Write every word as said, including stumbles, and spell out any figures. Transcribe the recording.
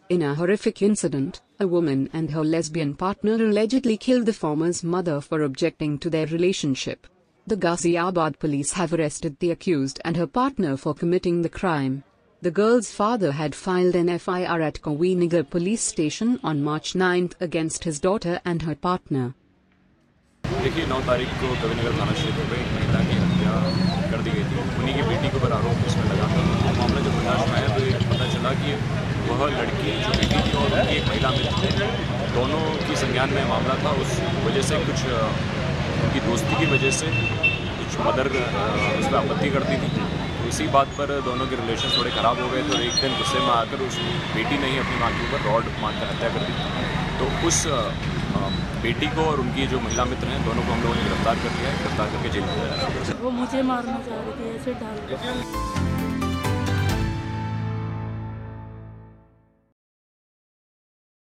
In a horrific incident, a woman and her lesbian partner allegedly killed the former's mother for objecting to their relationship. The Ghaziabad police have arrested the accused and her partner for committing the crime. The girl's father had filed an F I R at Kavi Nagar police station on March ninth against his daughter and her partner. देखिए नौ तारीख को कवि नगर थाना क्षेत्र में एक महिला की हत्या कर दी गई थी। उन्हीं की बेटी के ऊपर आरोप इसमें लगा था। मामला जब प्रकाश में आया तो ये पता चला कि वह लड़की जो बेटी थी और उनकी एक महिला मित्र थे, दोनों की संज्ञान में मामला था। उस वजह से कुछ उनकी दोस्ती की वजह से कुछ मदर उस पर आपत्ति करती थी। तो इसी बात पर दोनों के रिलेशन थोड़े ख़राब हो गए। तो एक दिन गुस्से में आकर उस बेटी ने ही अपनी माँ के ऊपर रॉड मारकर हत्या कर दी। तो उस बेटी को और उनकी जो महिला मित्र हैं दोनों को हम लोगों ने गिरफ्तार कर लिया है। गिरफ्तार करके जेल में भेजा है। वो मुझे मारना चाह रही थी, ऐसे डाल